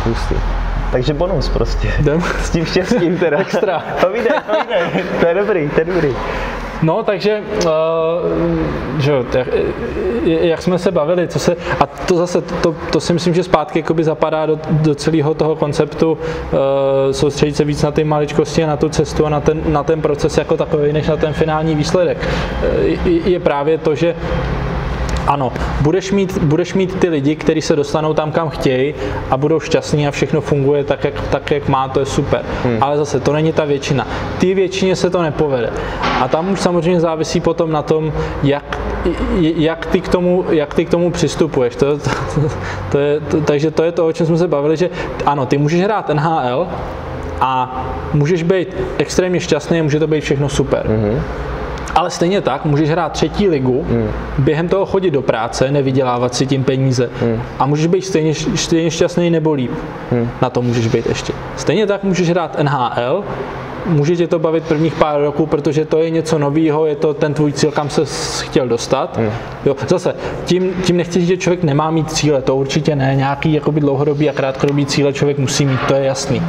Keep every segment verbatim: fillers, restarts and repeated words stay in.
Hustý. Takže bonus prostě. Jdem. S tím štěstím teda. Extra. Povídej, povídej. To je dobrý, to je dobrý. No, takže, uh, že, jak, jak jsme se bavili, co se, a to zase, to, to si myslím, že zpátky jakoby zapadá do, do celého toho konceptu, uh, soustředit se víc na ty maličkosti a na tu cestu a na ten, na ten proces jako takový, než na ten finální výsledek. Uh, je, je právě to, že ano, budeš mít, budeš mít ty lidi, kteří se dostanou tam, kam chtějí a budou šťastní a všechno funguje tak, jak, tak, jak má, to je super. Hmm. Ale zase, to není ta většina. Ty většině se to nepovede. A tam už samozřejmě závisí potom na tom, jak, jak, ty, k tomu, jak ty k tomu přistupuješ. To, to, to, to je, to, takže to je to, o čem jsme se bavili, že ano, ty můžeš hrát N H L a můžeš být extrémně šťastný a může to být všechno super. Hmm. Ale stejně tak můžeš hrát třetí ligu, hmm. během toho chodit do práce, nevydělávat si tím peníze hmm. a můžeš být stejně, stejně šťastný nebo líp. Hmm. Na to můžeš být ještě. Stejně tak můžeš hrát N H L, může tě to bavit prvních pár roků, protože to je něco novýho, je to ten tvůj cíl, kam se chtěl dostat. Hmm. Jo, zase, tím, tím nechci říct, že člověk nemá mít cíle, to určitě ne, nějaký jakoby dlouhodobý a krátkodobý cíle člověk musí mít, to je jasný.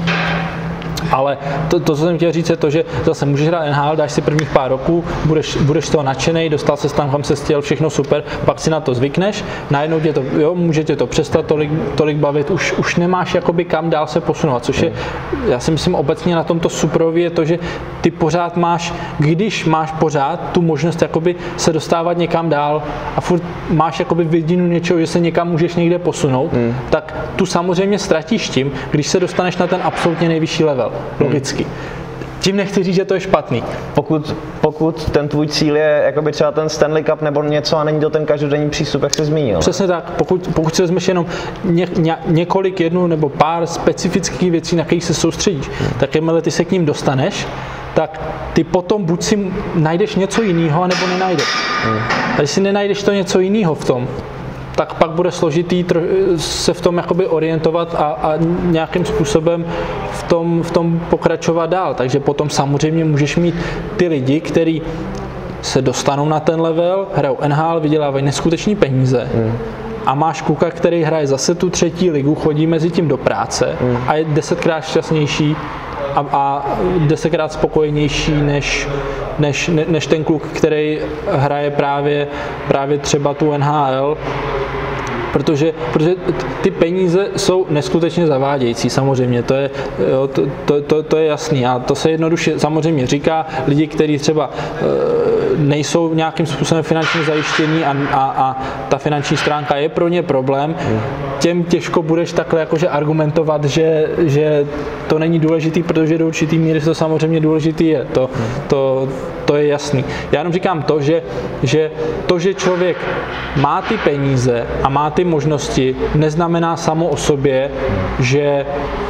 Ale to, to, co jsem chtěl říct, je to, že zase můžeš hrát N H L, dáš si prvních pár roků, budeš, budeš toho nadšenej, dostal se tam, kam se chtěl, všechno super, pak si na to zvykneš, najednou tě to, jo, může tě to přestat tolik, tolik bavit, už, už nemáš jakoby kam dál se posunovat, což je, já si myslím obecně na tomto superovi je to, že ty pořád máš, když máš pořád tu možnost jakoby se dostávat někam dál a furt máš jakoby vidinu něčeho, že se někam můžeš někde posunout, hmm. tak tu samozřejmě ztratíš tím, když se dostaneš na ten absolutně nejvyšší level. Logicky. Hmm. Tím nechci říct, že to je špatný. Pokud, pokud ten tvůj cíl je jakoby třeba ten Stanley Cup nebo něco a není to ten každodenní přístup, jak jsi zmínil. Přesně tak. Pokud, pokud si vezmeš jenom ně, ně, několik, jednu nebo pár specifických věcí, na kterých se soustředíš, hmm. tak jakmile ty se k ním dostaneš, tak ty potom buď si najdeš něco jiného, anebo nenajdeš. Hmm. A když si nenajdeš to něco jiného v tom, tak pak bude složitý se v tom jakoby orientovat a, a nějakým způsobem v tom, v tom pokračovat dál. Takže potom samozřejmě můžeš mít ty lidi, kteří se dostanou na ten level, hrajou N H L, vydělávají neskutečné peníze. Hmm. A máš kluka, který hraje zase tu třetí ligu, chodí mezi tím do práce hmm. a je desetkrát šťastnější a, a desetkrát spokojenější než, než, ne, než ten kluk, který hraje právě, právě třeba tu N H L. Protože, protože ty peníze jsou neskutečně zavádějící, samozřejmě, to je, jo, to, to, to, to je jasný a to se jednoduše samozřejmě říká lidi, kteří třeba e, nejsou nějakým způsobem finančně zajištění a, a, a ta finanční stránka je pro ně problém, těm těžko budeš takhle jakože argumentovat, že, že to není důležitý, protože do určitý míry to samozřejmě důležitý je, to, to, to je jasný. Já jenom říkám to, že, že to, že člověk má ty peníze a má ty možnosti, neznamená samo o sobě, že,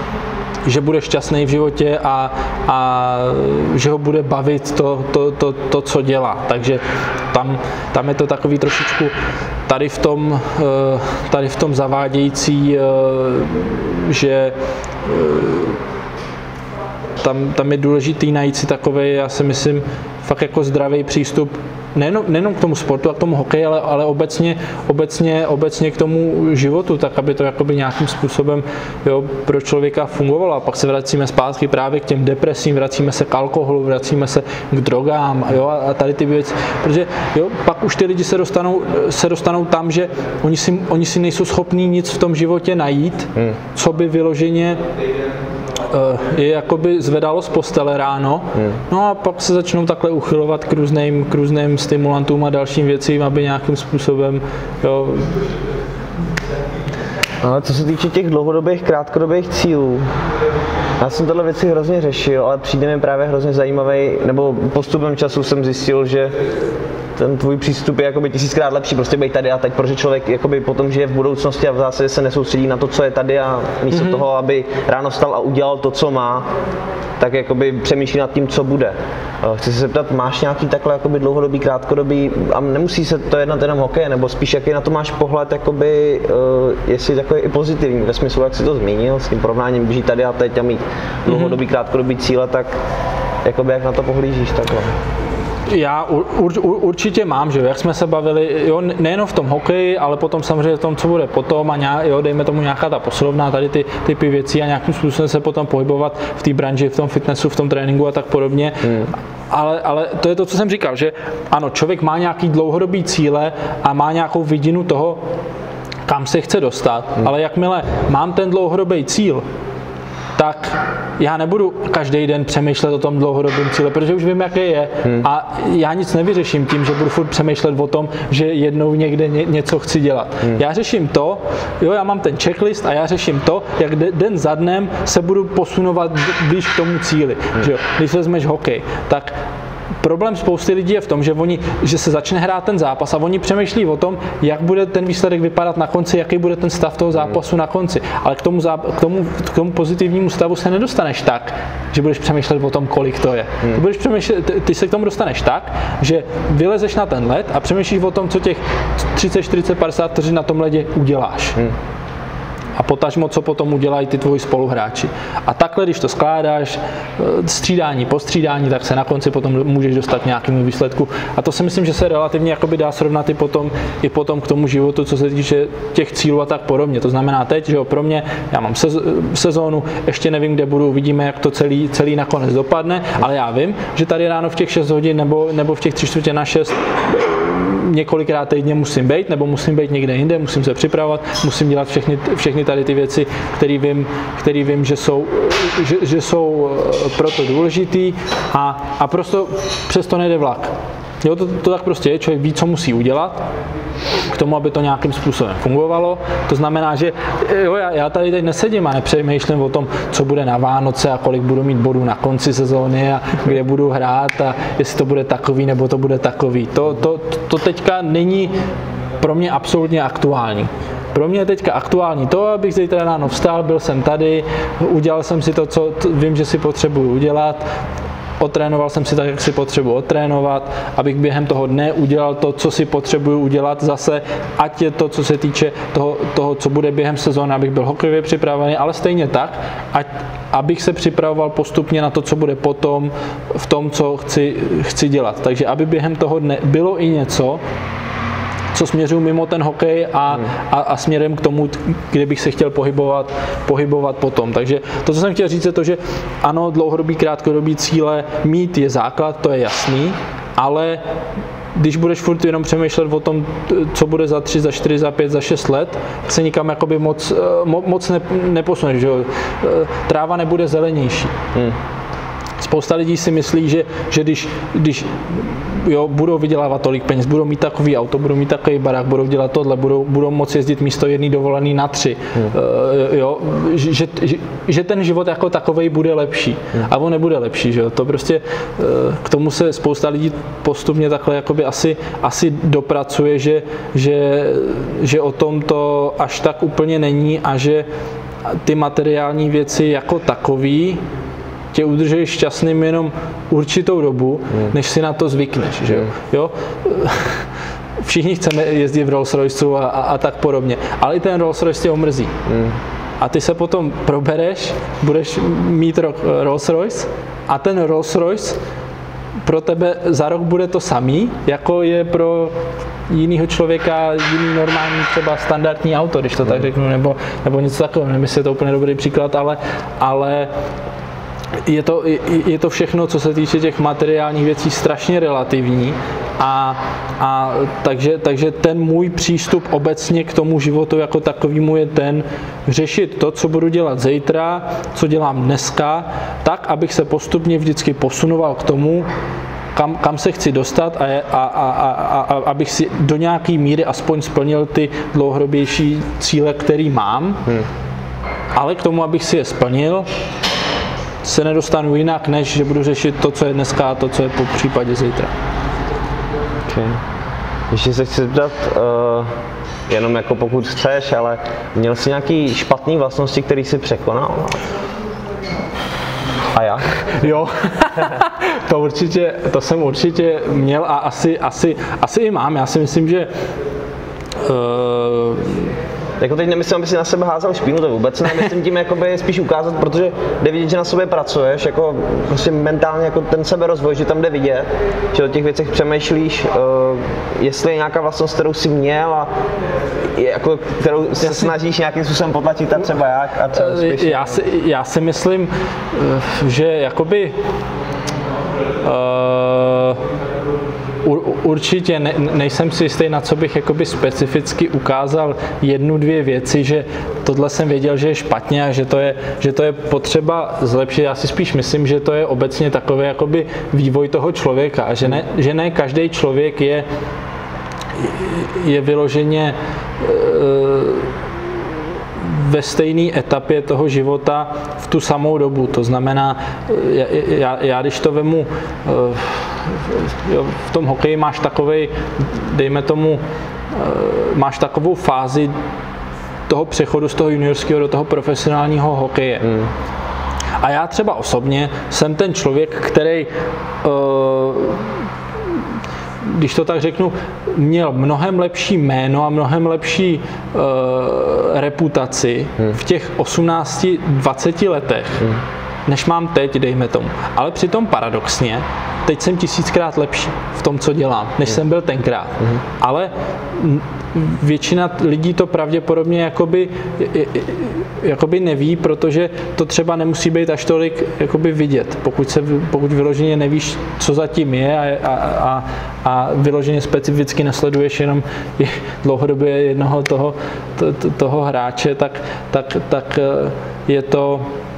že bude šťastný v životě a, a že ho bude bavit to, to, to, to co dělá. Takže tam, tam je to takový trošičku tady v tom, tady v tom zavádějící, že tam, tam je důležitý najít si takový, já si myslím, fakt jako zdravý přístup nejenom, nejenom k tomu sportu a k tomu hokeji, ale, ale obecně, obecně, obecně k tomu životu, tak aby to jakoby nějakým způsobem jo, pro člověka fungovalo. A pak se vracíme zpátky právě k těm depresím, vracíme se k alkoholu, vracíme se k drogám jo, a tady ty věci. Protože jo, pak už ty lidi se dostanou, se dostanou tam, že oni si, oni si nejsou schopní nic v tom životě najít, hmm. co by vyloženě je jakoby zvedalo z postele ráno, hmm. no a pak se začnou takhle uchylovat k různým, k různým stimulantům a dalším věcím, aby nějakým způsobem, jo. Ale co se týče těch dlouhodobých, krátkodobých cílů, já jsem tohle věci hrozně řešil, ale přijde mi právě hrozně zajímavý, nebo postupem času jsem zjistil, že ten tvůj přístup je jakoby tisíckrát lepší, prostě být tady a teď, protože člověk jakoby potom žije v budoucnosti a v zásadě se nesoustředí na to, co je tady a místo mm-hmm. toho, aby ráno vstal a udělal to, co má, tak jakoby přemýšlí nad tím, co bude. Chci se zeptat, máš nějaký takhle jakoby dlouhodobý, krátkodobý, a nemusí se to jednat jenom hokej, nebo spíš jaký na to máš pohled, jakoby, jestli takový i pozitivní, ve smyslu, jak jsi to zmínil, s tím porovnáním žít tady a teď a mít dlouhodobý, krátkodobý cíle, tak jakoby jak na to pohlížíš takhle? Já ur, ur, určitě mám, že jak jsme se bavili, jo, nejenom v tom hokeji, ale potom samozřejmě v tom, co bude potom a nějak, jo, dejme tomu nějaká ta posilovna, tady ty typy věcí a nějakým způsobem se potom pohybovat v té branži, v tom fitnessu, v tom tréninku a tak podobně. Hmm. Ale, ale to je to, co jsem říkal, že ano, člověk má nějaký dlouhodobý cíle a má nějakou vidinu toho, kam se chce dostat, hmm. ale jakmile mám ten dlouhodobý cíl, tak já nebudu každý den přemýšlet o tom dlouhodobém cíle, protože už vím, jaký je hmm. a já nic nevyřeším tím, že budu furt přemýšlet o tom, že jednou někde ně, něco chci dělat. Hmm. Já řeším to, jo, já mám ten checklist a já řeším to, jak den za dnem se budu posunovat blíž k tomu cíli. Hmm. Že jo? Když vezmeš hokej, tak problém spousty lidí je v tom, že, oni, že se začne hrát ten zápas a oni přemýšlí o tom, jak bude ten výsledek vypadat na konci, jaký bude ten stav toho zápasu na konci. Ale k tomu, k tomu, k tomu pozitivnímu stavu se nedostaneš tak, že budeš přemýšlet o tom, kolik to je. Ty, budeš přemýšlet, ty, ty se k tomu dostaneš tak, že vylezeš na ten led a přemýšlíš o tom, co těch třicet, čtyřicet, padesát vteřin na tom ledě uděláš. Hmm. A potažmo, co potom udělají ty tvoji spoluhráči. A takhle, když to skládáš, střídání po střídání, tak se na konci potom můžeš dostat k nějakému výsledku. A to si myslím, že se relativně jakoby dá srovnat i potom, i potom k tomu životu, co se týče těch cílů a tak podobně. To znamená teď, že jo, pro mě, já mám sezónu, ještě nevím, kde budu, uvidíme, jak to celý, celý nakonec dopadne, ale já vím, že tady ráno v těch šest hodin nebo, nebo v těch tři čtvrtě na šest několikrát týdně musím být, nebo musím být někde jinde, musím se připravovat, musím dělat všechny, všechny tady ty věci, které vím, který vím, že jsou, že, že jsou proto důležitý a, a prostě přesto nejde vlak. Jo, to, to tak prostě je, člověk ví, co musí udělat k tomu, aby to nějakým způsobem fungovalo. To znamená, že jo, já, já tady teď nesedím a nepřemýšlím o tom, co bude na Vánoce a kolik budu mít bodů na konci sezóny a kde budu hrát a jestli to bude takový nebo to bude takový. To, to, to teďka není pro mě absolutně aktuální. Pro mě je teďka aktuální to, abych zítra ráno vstal, byl jsem tady, udělal jsem si to, co vím, že si potřebuju udělat, otrénoval jsem si tak, jak si potřebuji otrénovat, abych během toho dne udělal to, co si potřebuji udělat zase, ať je to, co se týče toho, toho co bude během sezóny, abych byl hokejově připravený, ale stejně tak, ať, abych se připravoval postupně na to, co bude potom v tom, co chci, chci dělat. Takže aby během toho dne bylo i něco, co směřuju mimo ten hokej a, a, a směrem k tomu, kde bych se chtěl pohybovat, pohybovat potom. Takže to, co jsem chtěl říct, je to, že ano, dlouhodobý, krátkodobý cíle mít je základ, to je jasný, ale když budeš furt jenom přemýšlet o tom, co bude za tři, za čtyři, za pět, za šest let, se nikam jakoby moc, moc ne, neposuneš, že jo? Tráva nebude zelenější. Hmm. Spousta lidí si myslí, že, že když, když jo, budou vydělávat tolik peněz, budou mít takový auto, budou mít takový barák, budou dělat tohle, budou, budou moci jezdit místo jedný dovolený na tři, hmm. uh, jo, že, že, že ten život jako takovej bude lepší. Hmm. A on nebude lepší, že jo. To prostě uh, k tomu se spousta lidí postupně takhle jakoby asi, asi dopracuje, že, že, že o tom to až tak úplně není a že ty materiální věci jako takový tě udrží šťastným jenom určitou dobu, hmm. než si na to zvykneš, že jo? jo? Všichni chceme jezdit v Rolls Royce a, a, a tak podobně, ale i ten Rolls Royce tě omrzí. Hmm. A ty se potom probereš, budeš mít rok Rolls Royce a ten Rolls Royce pro tebe za rok bude to samý, jako je pro jinýho člověka, jiný normální třeba standardní auto, když to tak řeknu, nebo, nebo něco takového. Nevím, jestli je to úplně dobrý příklad, ale, ale Je to, je to všechno, co se týče těch materiálních věcí, strašně relativní a, a takže, takže ten můj přístup obecně k tomu životu jako takovému je ten řešit to, co budu dělat zítra, co dělám dneska, tak, abych se postupně vždycky posunoval k tomu, kam, kam se chci dostat a, a, a, a, a abych si do nějaké míry aspoň splnil ty dlouhodobější cíle, které mám, hmm. ale k tomu, abych si je splnil, se nedostanu jinak, než že budu řešit to, co je dneska a to, co je po případě zítra. Okay. Ještě se chci zeptat, uh, jenom jako pokud chceš, ale měl jsi nějaký špatný vlastnosti, který jsi překonal? A jak? Jo, to určitě, to jsem určitě měl a asi, asi, asi i mám. Já si myslím, že uh, Jako teď nemyslím, aby si na sebe házel špínu, to vůbec ne, myslím tím jakoby spíš ukázat, protože jde vidět, že na sobě pracuješ, jako prostě mentálně jako ten seberozvoj, že tam jde vidět, že o těch věcech přemýšlíš, uh, jestli je nějaká vlastnost, kterou jsi měl a jako, kterou se já si, snažíš nějakým způsobem potlačit a třeba jak a co spíš. Já si, já si myslím, že jakoby uh, určitě ne, nejsem si jistý, na co bych jakoby specificky ukázal jednu, dvě věci, že tohle jsem věděl, že je špatně a že to je, že to je potřeba zlepšit. Já si spíš myslím, že to je obecně takový jakoby vývoj toho člověka a že ne, že ne každý člověk je, je vyloženě uh, ve stejné etapě toho života v tu samou dobu. To znamená, já, já, já když to vemu, jo, v tom hokeji máš takovej, dejme tomu, máš takovou fázi toho přechodu z toho juniorského do toho profesionálního hokeje. Hmm. A já třeba osobně jsem ten člověk, který když to tak řeknu, měl mnohem lepší jméno a mnohem lepší uh, reputaci hmm. v těch osmnácti dvaceti letech, hmm. než mám teď, dejme tomu. Ale přitom paradoxně, teď jsem tisíckrát lepší v tom, co dělám, než hmm. jsem byl tenkrát. Hmm. Ale většina lidí to pravděpodobně jakoby, jakoby neví, protože to třeba nemusí být až tolik jakoby vidět, pokud, se, pokud vyloženě nevíš, co zatím je a, a, a, a vyloženě specificky nesleduješ jenom dlouhodobě jednoho toho, to, to, toho hráče, tak, tak, tak je to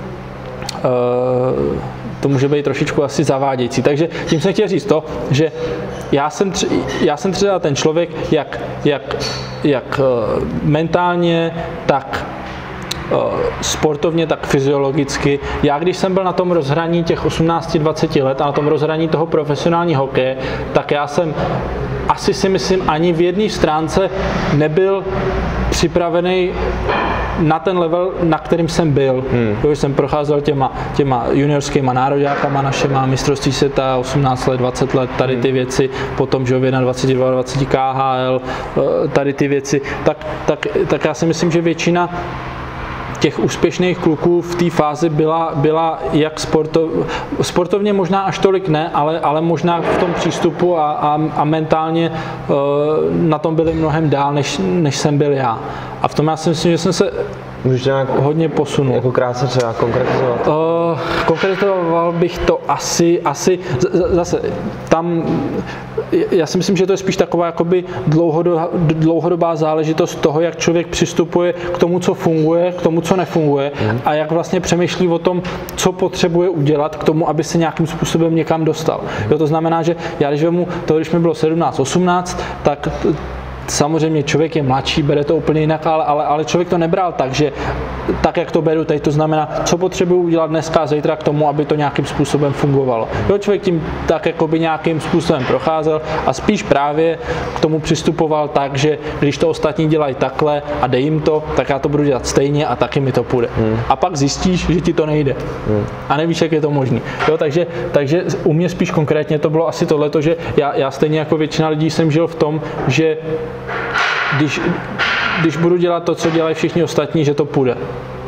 uh, to může být trošičku asi zavádějící. Takže tím jsem chtěl říct to, že já jsem, tři, já jsem třeba ten člověk, jak, jak, jak mentálně, tak sportovně, tak fyziologicky. Já když jsem byl na tom rozhraní těch osmnácti dvaceti let a na tom rozhraní toho profesionálního hokeje, tak já jsem asi si myslím ani v jedné stránce nebyl připravený na ten level, na kterým jsem byl. Hmm. Jo, jsem procházel těma, těma juniorskýma nároďákama našema, mistrovství světa, osmnáct let, dvacet let, tady ty věci, potom, že v dvacet jedna, dvacet dva K H L, tady ty věci, tak, tak, tak já si myslím, že většina těch úspěšných kluků v té fázi byla, byla jak sportov, sportovně možná až tolik ne, ale, ale možná v tom přístupu a, a, a mentálně uh, na tom byli mnohem dál, než, než jsem byl já. A v tom já si myslím, že jsem se Můžeš nějak hodně posunul. Jako krátce třeba konkretizovat? Uh, konkretizoval bych to asi, asi zase tam, já si myslím, že to je spíš taková jakoby dlouhodobá, dlouhodobá záležitost toho, jak člověk přistupuje k tomu, co funguje, k tomu, co nefunguje mm. a jak vlastně přemýšlí o tom, co potřebuje udělat k tomu, aby se nějakým způsobem někam dostal. Jo, to znamená, že já když vemu to, když mi bylo sedmnáct osmnáct, tak samozřejmě člověk je mladší, bere to úplně jinak, ale, ale, ale člověk to nebral tak, že tak, jak to beru teď, to znamená, co potřebuji udělat dneska a zítra k tomu, aby to nějakým způsobem fungovalo. Jo, člověk tím tak jakoby nějakým způsobem procházel a spíš právě k tomu přistupoval tak, že když to ostatní dělají takhle a dej jim to, tak já to budu dělat stejně a taky mi to půjde. Hmm. A pak zjistíš, že ti to nejde. Hmm. A nevíš, jak je to možné. Jo, takže, takže u mě spíš konkrétně to bylo asi tohleto, že já, já stejně jako většina lidí jsem žil v tom, že Když, když budu dělat to, co dělají všichni ostatní, že to půjde.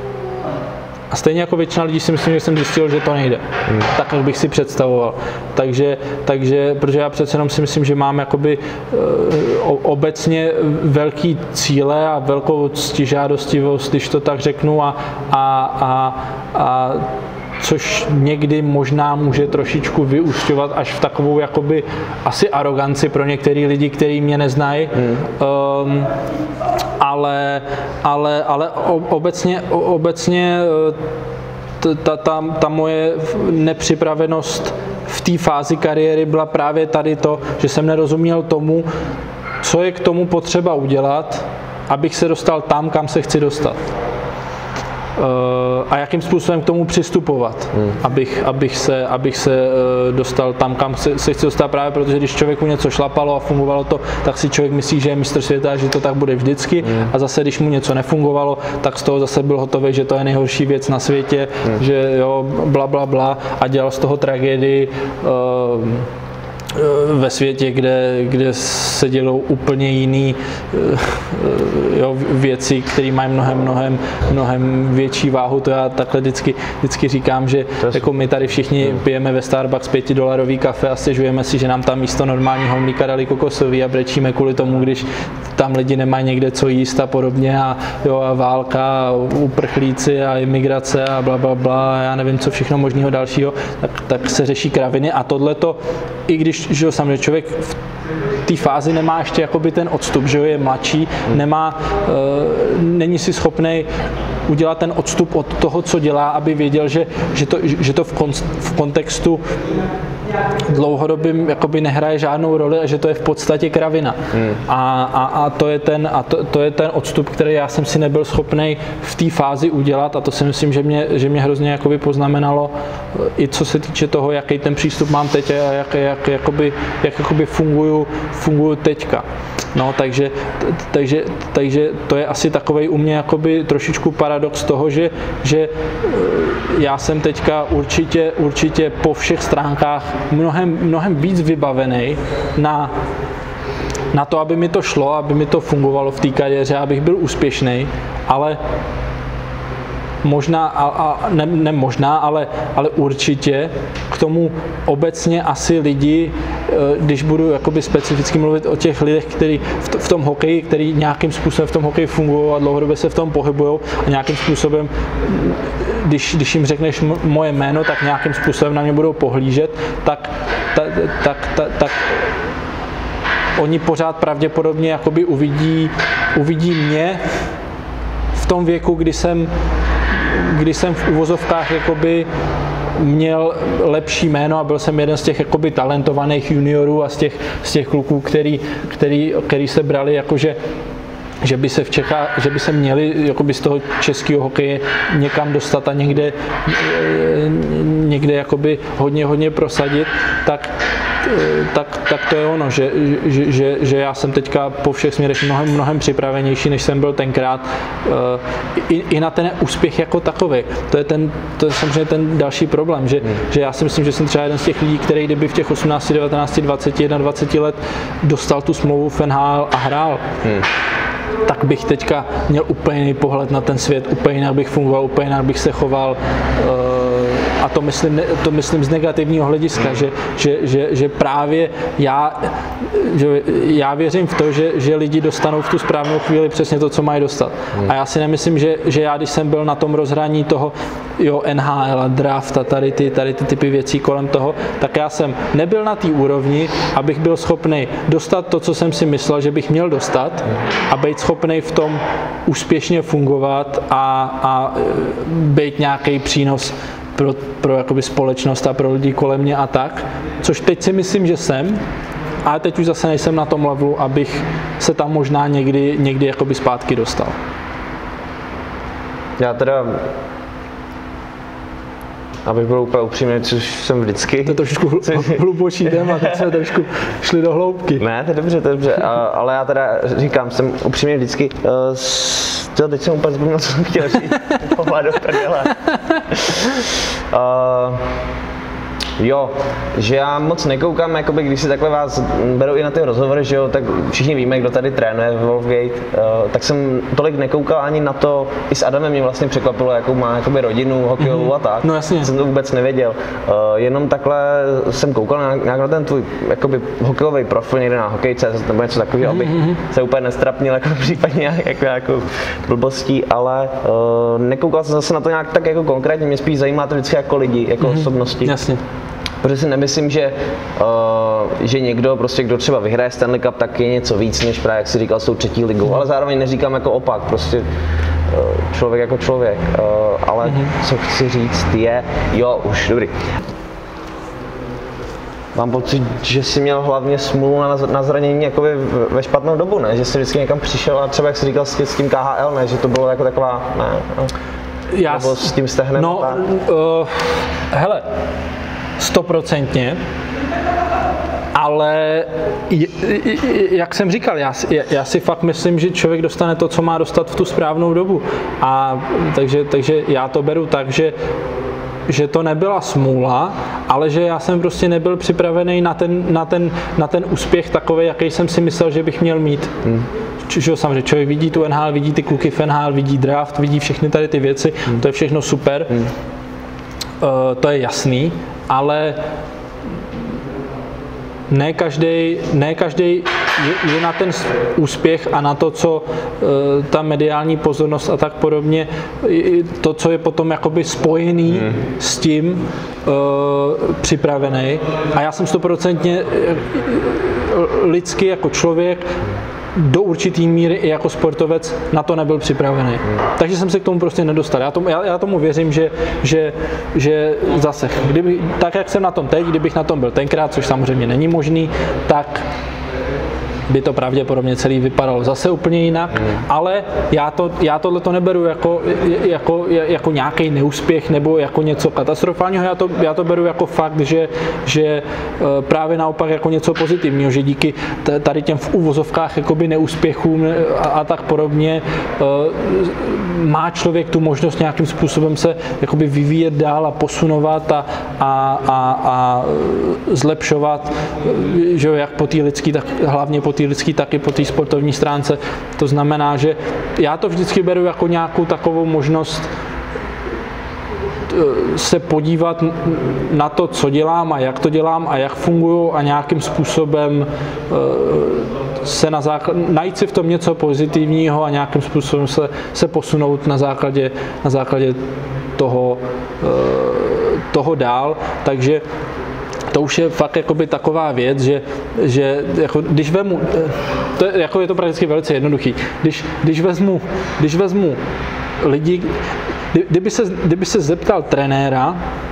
A stejně jako většina lidí si myslím, že jsem zjistil, že to nejde. Hmm. Tak, jak bych si představoval. Takže, takže, protože já přece jenom si myslím, že mám jakoby uh, obecně velký cíle a velkou ctižádostivost, když to tak řeknu, a, a, a, a což někdy možná může trošičku vyúsťovat až v takovou jakoby asi aroganci pro některý lidi, kteří mě neznají. Hmm. Um, ale, ale, ale obecně, obecně ta, ta, ta moje nepřipravenost v té fázi kariéry byla právě tady to, že jsem nerozuměl tomu, co je k tomu potřeba udělat, abych se dostal tam, kam se chci dostat. A jakým způsobem k tomu přistupovat, hmm. abych, abych, se, abych se dostal tam, kam se, se chci dostat, právě protože když člověku něco šlapalo a fungovalo to, tak si člověk myslí, že je mistr světa, že to tak bude vždycky, hmm. a zase když mu něco nefungovalo, tak z toho zase byl hotový, že to je nejhorší věc na světě, hmm. že jo, bla, bla, bla, a dělal z toho tragédii. Uh, ve světě, kde, kde se dělou úplně jiný jo, věci, které mají mnohem, mnohem, mnohem větší váhu. To já takhle vždycky, vždycky říkám, že jako my tady všichni pijeme ve Starbucks pětidolarový kafe a stěžujeme si, že nám tam místo normálního mlíka dali kokosový a brečíme kvůli tomu, když tam lidi nemají někde co jíst a podobně a, jo, a válka, a uprchlíci a imigrace a bla, bla, bla, já nevím, co všechno možného dalšího, tak, tak se řeší kraviny a tohleto, i když že samozřejmě člověk v té fázi nemá ještě jakoby ten odstup, že je mladší, nemá, e, není si schopný udělat ten odstup od toho, co dělá, aby věděl, že, že to, že to v, kon, v kontextu dlouhodobým jakoby nehraje žádnou roli a že to je v podstatě kravina. Hmm. A, a, a, to je ten, a to, to je ten odstup, který já jsem si nebyl schopný v té fázi udělat a to si myslím, že mě, že mě hrozně jakoby poznamenalo i co se týče toho, jaký ten přístup mám teď a jak, jak, jakoby, jak jakoby funguju, funguju teďka. No, takže, takže, takže to je asi takovej u mě jakoby trošičku paradox toho, že, že já jsem teďka určitě, určitě po všech stránkách mnohem, mnohem víc vybavený na, na to, aby mi to šlo, aby mi to fungovalo v té kariéře, abych byl úspěšný, ale možná, a, a ne, ne možná, ale, ale určitě k tomu obecně asi lidi, když budu jakoby specificky mluvit o těch lidech, kteří v, v tom hokeji, který nějakým způsobem v tom hokeji fungují a dlouhodobě se v tom pohybují a nějakým způsobem, když, když jim řekneš moje jméno, tak nějakým způsobem na mě budou pohlížet, tak, ta, tak, ta, tak oni pořád pravděpodobně jakoby uvidí, uvidí mě v tom věku, kdy jsem kdy jsem v uvozovkách jakoby měl lepší jméno a byl jsem jeden z těch jakoby talentovaných juniorů a z těch, z těch kluků, který, který, který se brali jakože že by se v Čechách, že by se měli jakoby z toho českého hokeje někam dostat a někde, někde jakoby hodně, hodně prosadit, tak, tak, tak to je ono, že, že, že, že já jsem teďka po všech směrech mnohem, mnohem připravenější, než jsem byl tenkrát i, i na ten úspěch jako takový. To je, ten, to je samozřejmě ten další problém, že, hmm. že já si myslím, že jsem třeba jeden z těch lidí, který kdyby v těch osmnácti, devatenácti, dvaceti, dvaceti let dostal tu smlouvu v N H L a hrál, hmm. tak bych teďka měl úplně jiný pohled na ten svět, úplně jinak bych fungoval, úplně jinak bych se choval. A to myslím, to myslím z negativního hlediska, že, že, že, že právě já, že já věřím v to, že, že lidi dostanou v tu správnou chvíli přesně to, co mají dostat. A já si nemyslím, že, že já, když jsem byl na tom rozhraní toho jo, N H L a draft a tady ty, tady ty typy věcí kolem toho, tak já jsem nebyl na té úrovni, abych byl schopný dostat to, co jsem si myslel, že bych měl dostat a být schopný v tom úspěšně fungovat a, a být nějaký přínos pro, pro jakoby společnost a pro lidi kolem mě a tak, což teď si myslím, že jsem, ale teď už zase nejsem na tom levelu, abych se tam možná někdy, někdy jakoby zpátky dostal. Já teda, abych byl úplně upřímný, což jsem vždycky. To je trošku hlubočí téma, teď jsme trošku šli do hloubky. Ne, to je dobře, to je dobře, a, ale já teda říkám, jsem upřímně vždycky, uh, s, to teď jsem úplně zapomněl, co jsem chtěl říct, pohla do prdele. Uh, Jo, že já moc nekoukám, jakoby, když si takhle vás berou i na ty rozhovory, že jo, tak všichni víme, kdo tady trénuje v Wolfgate, uh, tak jsem tolik nekoukal ani na to, i s Adamem mě vlastně překvapilo, jakou má jakoby rodinu, hokejovou a tak. No jasně. Jsem to vůbec nevěděl. Uh, jenom takhle jsem koukal na, nějak na ten tvůj jakoby hokejový profil někde na hokej tečka cé zet nebo něco takového, abych mm-hmm. se úplně nestrapnil jako případně jako, jako blbostí, ale uh, nekoukal jsem zase na to nějak tak jako konkrétně, mě spíš zajímá to vždycky jako lidi, jako mm-hmm. osobnosti. Jasně. Protože si nemyslím, že, uh, že někdo, prostě, kdo třeba vyhraje Stanley Cup, tak je něco víc, než právě, jak jsi říkal, s tou třetí ligou. Ale zároveň neříkám jako opak, prostě uh, člověk jako člověk. Uh, ale mm-hmm. co chci říct je, jo, už, dobrý. Mám pocit, že jsi měl hlavně smůlu na, na zranění jakoby ve špatnou dobu, ne? Že jsi vždycky někam přišel a třeba, jak jsi říkal, s, s tím K H L, ne? Že to bylo jako taková, ne? No. Já Nebo s tím stehnem? No, uh, hele, stoprocentně, ale jak jsem říkal, já, já si fakt myslím, že člověk dostane to, co má dostat v tu správnou dobu. A takže, takže já to beru tak, že že to nebyla smůla, ale že já jsem prostě nebyl připravený na ten, na ten, na ten úspěch takový, jaký jsem si myslel, že bych měl mít. Hmm. Čiže samozřejmě člověk vidí tu N H L, vidí ty kluky v N H L, vidí draft, vidí všechny tady ty věci, hmm. to je všechno super, hmm. uh, to je jasný, ale ne každý, ne každý je, je na ten úspěch a na to, co e, ta mediální pozornost a tak podobně, to, co je potom jakoby spojený hmm. s tím e, připravený. A já jsem stoprocentně lidsky jako člověk do určitý míry i jako sportovec na to nebyl připravený. Hmm. Takže jsem se k tomu prostě nedostal. Já tomu, já, já tomu věřím, že, že, že zase, kdyby, tak jak jsem na tom teď, kdybych na tom byl tenkrát, což samozřejmě není možný, tak by to pravděpodobně celý vypadalo zase úplně jinak, hmm. ale já, to, já tohle to neberu jako, jako, jako nějaký neúspěch nebo jako něco katastrofálního, já to, já to beru jako fakt, že, že právě naopak jako něco pozitivního, že díky tady těm v uvozovkách jakoby neúspěchům a, a tak podobně má člověk tu možnost nějakým způsobem se jakoby vyvíjet dál a posunovat a, a, a, a zlepšovat, že jak po té lidské, tak hlavně po té lidský, tak i po té sportovní stránce. To znamená, že já to vždycky beru jako nějakou takovou možnost se podívat na to, co dělám a jak to dělám a jak funguju a nějakým způsobem se na základ, najít si v tom něco pozitivního a nějakým způsobem se, se posunout na základě, na základě toho, toho dál. Takže to už je fakt jakoby taková věc, že, že jako, když vemu, to je, jako je to prakticky velice jednoduchý, když, když, vezmu, když vezmu lidi, kdyby se, kdyby se zeptal trenéra,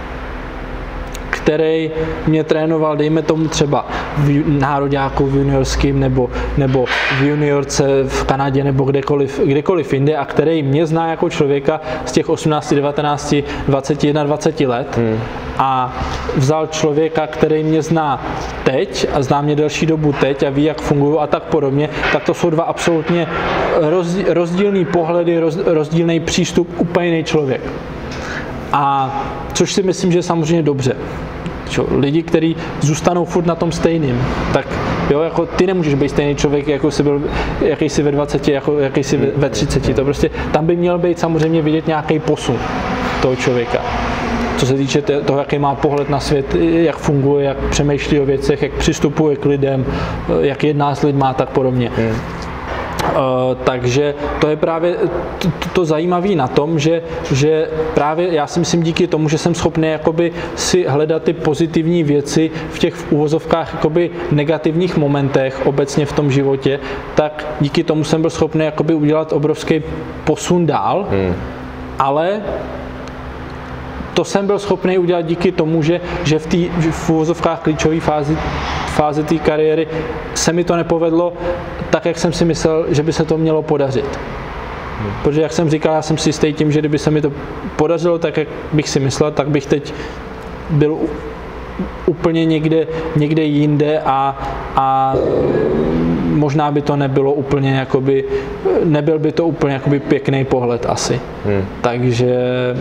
který mě trénoval, dejme tomu třeba v nároďáku v juniorským nebo, nebo v juniorce v Kanadě nebo kdekoliv, kdekoliv jinde a který mě zná jako člověka z těch osmnáct, devatenáct, dvacet jedna, dvacet let hmm. a vzal člověka, který mě zná teď a zná mě delší dobu teď a ví, jak funguju a tak podobně, tak to jsou dva absolutně rozdílný pohledy, rozdílný přístup, úplně jiný člověk. A což si myslím, že je samozřejmě dobře. Čo, lidi, kteří zůstanou furt na tom stejným, tak jo, jako ty nemůžeš být stejný člověk, jako jsi byl, jaký jsi ve dvaceti, jako jaký jsi ve třiceti. To prostě, tam by měl být samozřejmě vidět nějaký posun toho člověka. Co se týče toho, jaký má pohled na svět, jak funguje, jak přemýšlí o věcech, jak přistupuje k lidem, jak jedná s lidma a tak podobně. Hmm. Uh, takže to je právě to, to zajímavé na tom, že, že právě já si myslím díky tomu, že jsem schopný jakoby si hledat ty pozitivní věci v těch v uvozovkách jakoby negativních momentech obecně v tom životě, tak díky tomu jsem byl schopný jakoby udělat obrovský posun dál, hmm. ale to jsem byl schopný udělat díky tomu, že, že v té v uvozovkách klíčové fázi fázi té kariéry se mi to nepovedlo tak, jak jsem si myslel, že by se to mělo podařit. Hmm. Protože, jak jsem říkal, já jsem si jistý tím, že kdyby se mi to podařilo tak, jak bych si myslel, tak bych teď byl úplně někde, někde jinde a, a možná by to nebylo úplně jakoby, nebyl by to úplně jakoby pěkný pohled asi. Hmm. Takže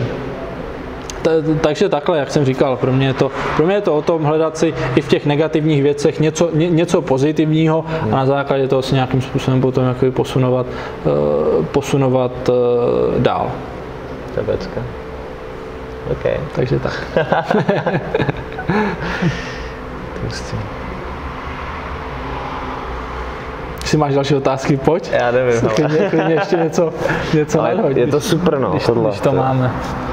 Takže takhle, jak jsem říkal, pro mě, je to, pro mě je to o tom hledat si i v těch negativních věcech něco, ně, něco pozitivního a na základě toho si nějakým způsobem potom jakoby posunovat, uh, posunovat uh, dál. Tebecka. OK. Takže tak. Jestli máš další otázky, pojď. Já nevím. Klidně, klidně ještě něco, něco nadhodí. Je to super, no. Když, tohle, když to to máme.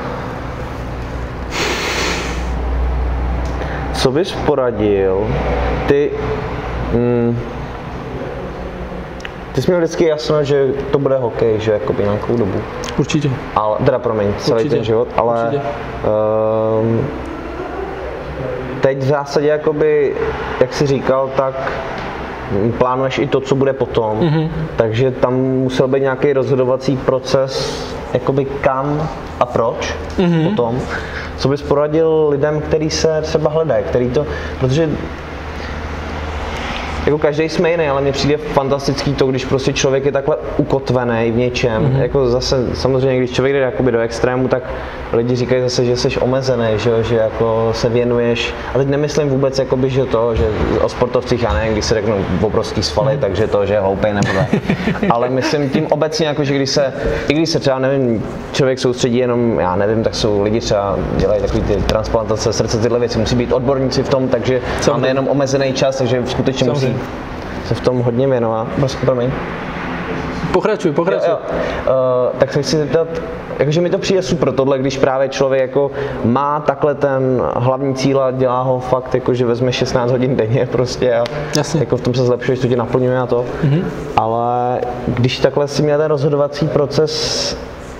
Co bys poradil, ty, mm, ty jsi měl vždycky jasno, že to bude hokej, že jakoby nějakou dobu. Určitě. Ale, teda promiň, celý Určitě. ten život, ale um, teď v zásadě jakoby, jak jsi říkal, tak plánuješ i to, co bude potom, mm-hmm. takže tam musel být nějaký rozhodovací proces, jakoby kam a proč mm-hmm. potom. Co bys poradil lidem, kteří se třeba hledají, který to, protože jako každý jsme jiný, ale mně přijde fantastický to, když prostě člověk je takhle ukotvený v něčem. Mm-hmm. Jako zase samozřejmě, když člověk jde jakoby do extrému, tak lidi říkají zase, že jsi omezený, že, že jako se věnuješ. A teď nemyslím vůbec jakoby, že to, že o sportovcích, já nevím, když se řeknu obrovský svaly, mm-hmm. takže to, že je hloupej nebo tak. Ale myslím tím obecně, jako, že když se, i když se třeba, nevím, člověk soustředí jenom, já nevím, tak jsou lidi třeba dělají takový ty transplantace srdce, tyhle věci, musí být odborníci v tom, takže Samozřejmě. máme jenom omezený čas, takže skutečně Samozřejmě. musí se v tom hodně věnovat. Promiň. Pokračuj, pokračuj. Jo, jo. Uh, tak se chci zeptat, jakože mi to přijde super tohle, když právě člověk jako má takhle ten hlavní cíl a dělá ho fakt, jako, že vezme šestnáct hodin denně prostě a Jasně. jako v tom se zlepšuješ, to tě naplňuje a to. Mm-hmm. Ale když takhle si měl ten rozhodovací proces,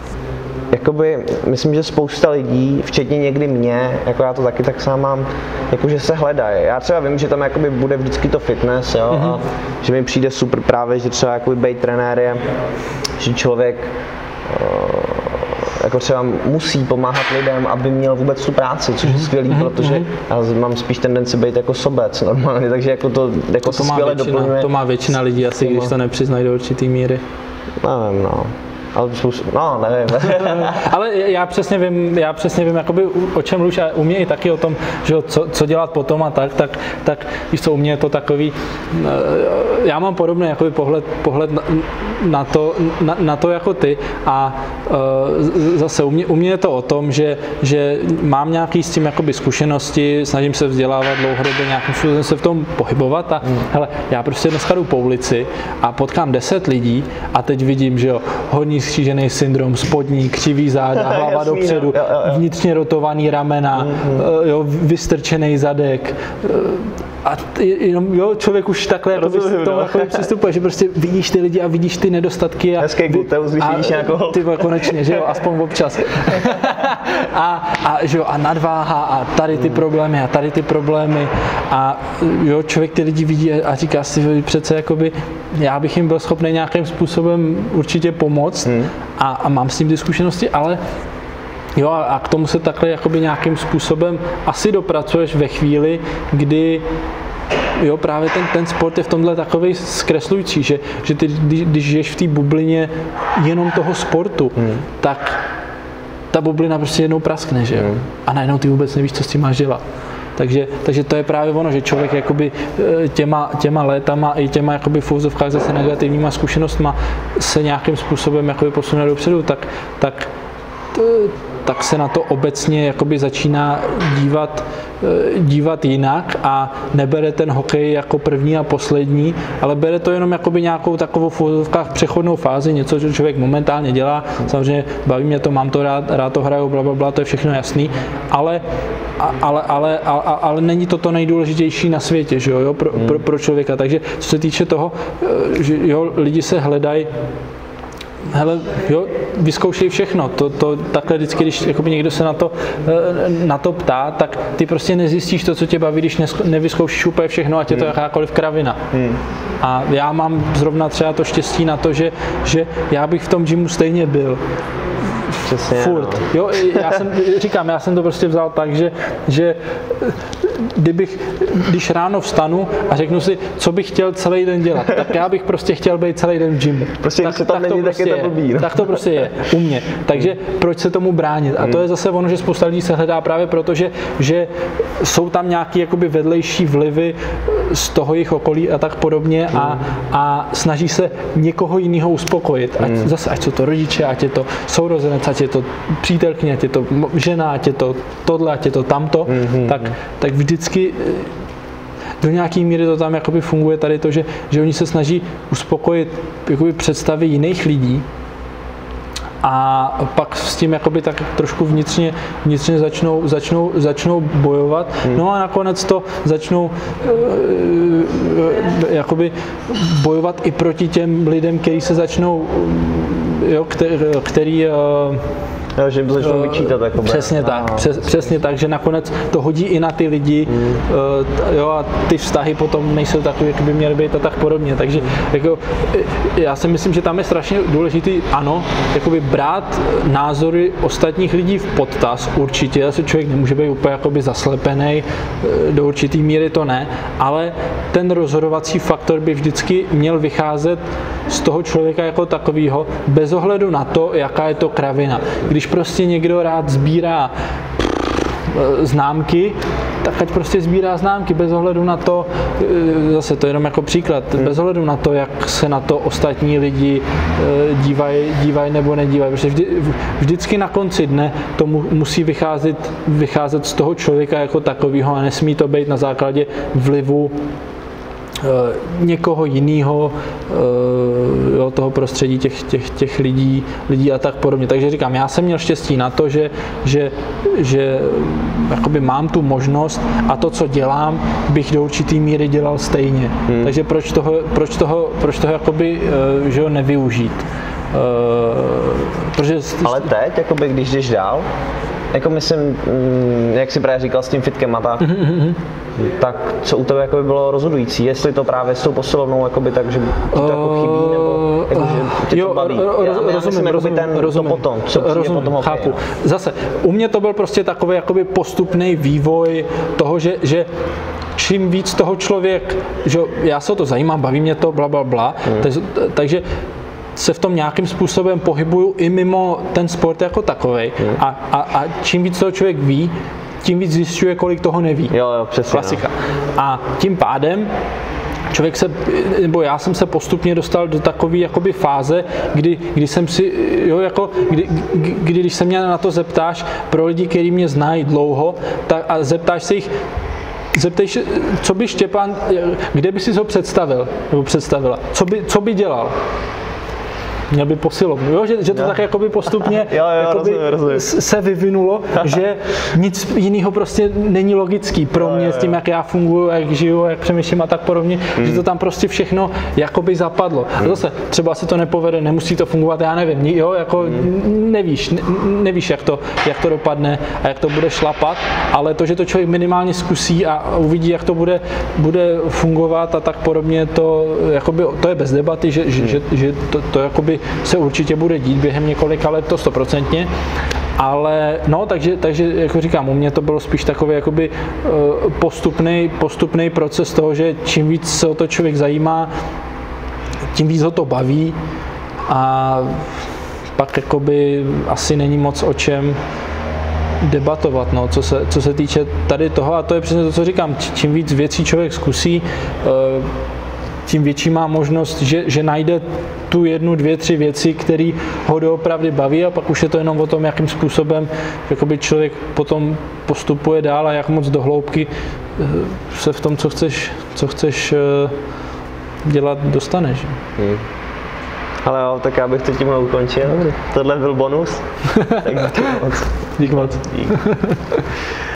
jakoby, myslím, že spousta lidí, včetně někdy mě, jako já to taky tak sám mám, jakože se hledají. Já třeba vím, že tam jakoby bude vždycky to fitness, jo, mm-hmm. a že mi přijde super právě, že třeba jakoby být trenér je, že člověk uh, jako třeba musí pomáhat lidem, aby měl vůbec tu práci, což je skvělý, mm-hmm. protože já mám spíš tendenci být jako sobec normálně, takže jako to jako to, to skvěle většina, doplňuje. To má většina lidí asi, když to nepřiznají do určitý míry. Nevím, no. Ale no, nevím. Ale já přesně vím, já přesně vím, jakoby, o čem mluvíš, a u mě i taky o tom, že co, co dělat potom a tak, tak, tak víš co, u mě je to takový, já mám podobný jakoby pohled, pohled na, na, to, na, na to jako ty a zase u mě, u mě je to o tom, že, že mám nějaký s tím jakoby zkušenosti, snažím se vzdělávat dlouhodobě, nějakým způsobem se v tom pohybovat a hmm. hele, já prostě dneska jdu po ulici a potkám deset lidí a teď vidím, že jo, horní skřížený syndrom, spodní, křivý záda, hlava Jasný, dopředu, jo, jo, jo. vnitřně rotovaný ramena, mm-hmm. jo, vystrčený zadek. A jenom, jo, člověk už takhle jako Rozumím, to no. přistupuje, že prostě vidíš ty lidi a vidíš ty nedostatky. A, Hezký gluteus, když vidíš nějakou. Ty konečně, že jo, aspoň občas. a, a, že jo, a nadváha a tady ty problémy a tady ty problémy. A jo, člověk ty lidi vidí a říká si přece, jakoby, já bych jim byl schopný nějakým způsobem určitě pomoct hmm. a, a mám s tím ty zkušenosti, ale jo, a k tomu se takhle jakoby nějakým způsobem asi dopracuješ ve chvíli, kdy jo, právě ten, ten sport je v tomhle takovej zkreslující, že, že ty, když, když žiješ v té bublině jenom toho sportu, hmm. tak ta bublina prostě jednou praskne, že jo? Hmm. A najednou ty vůbec nevíš, co s tím máš dělat. Takže, takže to je právě ono, že člověk jakoby těma, těma létama i těma jakoby v úvozovkách zase negativníma zkušenostma se nějakým způsobem jakoby posune dopředu, tak, tak tak se na to obecně jakoby začíná dívat, dívat jinak a nebere ten hokej jako první a poslední, ale bere to jenom jakoby nějakou takovou v úvozovkách přechodnou fázi, něco, co člověk momentálně dělá. Samozřejmě baví mě to, mám to rád, rád to hraju, bla, bla, bla, to je všechno jasný, ale, ale, ale, ale, ale není to to nejdůležitější na světě, že jo, pro, pro, pro člověka. Takže co se týče toho, že jo, lidi se hledají, hele, jo, vyzkoušej všechno. To, to takhle vždycky, když jakoby někdo se na to, na to ptá, tak ty prostě nezjistíš to, co tě baví, když nevyzkoušíš úplně všechno, ať je to jakákoliv kravina. Hmm. A já mám zrovna třeba to štěstí na to, že, že já bych v tom gymu stejně byl. Přesně, furt. Jo, já jsem, říkám, já jsem to prostě vzal tak, že, že kdybych, když ráno vstanu a řeknu si, co bych chtěl celý den dělat, tak já bych prostě chtěl být celý den v gymu. Prostě tak, se tam tak není, to prostě tak je to blbý, no. Tak to prostě je u mě. Takže proč se tomu bránit? A to je zase ono, že spousta lidí se hledá právě proto, že, že jsou tam nějaké jakoby vedlejší vlivy z toho jejich okolí a tak podobně a, a snaží se někoho jiného uspokojit. Ať, zase, ať jsou to rodiče, ať je to sourozenec, ať je to přítelkyně, ať je to žena, ať je to tohle, ať je to tamto, mm-hmm. tak, tak vždycky do nějaký míry to tam jakoby funguje tady to, že, že oni se snaží uspokojit jakoby představy jiných lidí a pak s tím jakoby tak trošku vnitřně, vnitřně začnou, začnou, začnou bojovat. Hmm. No a nakonec to začnou jakoby bojovat i proti těm lidem, kteří se začnou, jo, který, který Jo, že jim to začnou vyčítat. Jako přesně tak, no, přes, přesně tak, že nakonec to hodí i na ty lidi, mm. uh, jo, a ty vztahy potom nejsou takové, jak by měly být a tak podobně. Takže jako, já si myslím, že tam je strašně důležitý, ano, jakoby brát názory ostatních lidí v podtaz, určitě, asi člověk nemůže být úplně jakoby zaslepený, do určitý míry to ne, ale ten rozhodovací faktor by vždycky měl vycházet z toho člověka jako takového, bez ohledu na to, jaká je to kravina. Když prostě někdo rád sbírá známky, tak ať prostě sbírá známky bez ohledu na to, zase to je jenom jako příklad, hmm. bez ohledu na to, jak se na to ostatní lidi dívají dívaj nebo nedívají. Protože vždy, vždycky na konci dne to mu, musí vycházet, vycházet z toho člověka jako takového a nesmí to být na základě vlivu někoho jiného, jo, toho prostředí těch, těch, těch lidí, lidí a tak podobně. Takže říkám, já jsem měl štěstí na to, že, že, že jakoby mám tu možnost a to, co dělám, bych do určitý míry dělal stejně. Hmm. Takže proč toho, proč toho, proč toho jakoby, že ho nevyužít? Protože ale teď, jakoby, když jdeš dál, jako myslím, jak si právě říkal s tím fitkem a tak, mm-hmm. tak co u tebe jakoby bylo rozhodující? Jestli to právě s tou posilovnou jakoby tak, že ti to jako chybí, nebo jako, že tě jo, to baví? Ro, já, rozumím, já myslím, rozumím, ten rozumím, to potom, co přijde rozumím, potom chápu. Okay, no. Zase, u mě to byl prostě takový jakoby postupný vývoj toho, že, že čím víc toho člověk, že já se o to zajímám, baví mě to, bla, bla, bla, hmm. takže, takže se v tom nějakým způsobem pohybuju i mimo ten sport jako takovej. Hmm. A, a, a čím víc toho člověk ví, tím víc zjišťuje, kolik toho neví. Jo, jo, přesně. Klasika. No. A tím pádem člověk se, nebo já jsem se postupně dostal do takové jakoby fáze, kdy, kdy jsem si, jo, jako, kdy, kdy, když se mě na to zeptáš pro lidi, kteří mě znají dlouho, tak a zeptáš se jich, zeptej se, co by Štěpán, kde by si ho představil, nebo představila, co by, co by dělal? Měl by posilovnu, jo? Že, že to jo. tak jakoby postupně jo, jo, jakoby rozumím, rozumím. se vyvinulo, že nic jiného prostě není logický pro mě jo, jo. s tím, jak já funguji, jak žiju, jak přemýšlím a tak podobně, hmm. že to tam prostě všechno jakoby zapadlo. Hmm. A zase, třeba se to nepovede, nemusí to fungovat, já nevím, jo, jako hmm. nevíš, ne, nevíš, jak to, jak to dopadne a jak to bude šlapat, ale to, že to člověk minimálně zkusí a uvidí, jak to bude, bude fungovat a tak podobně, to, jakoby, to je bez debaty, že, hmm. že, že to, to jakoby se určitě bude dít během několika let, to stoprocentně, ale no, takže, takže jako říkám, u mě to bylo spíš takový jakoby postupný, postupný proces toho, že čím víc se o to člověk zajímá, tím víc ho to baví a pak jakoby asi není moc o čem debatovat, no, co se, co se týče tady toho, a to je přesně to, co říkám, čím víc věcí člověk zkusí, tím větší má možnost, že, že najde tu jednu, dvě, tři věci, které ho doopravdy baví, a pak už je to jenom o tom, jakým způsobem jakoby člověk potom postupuje dál a jak moc do hloubky se v tom, co chceš, co chceš dělat, dostaneš. Hmm. Ale jo, tak já bych to tímhle ukončil. Tohle byl bonus. Tak díky moc. Díky moc. Díky.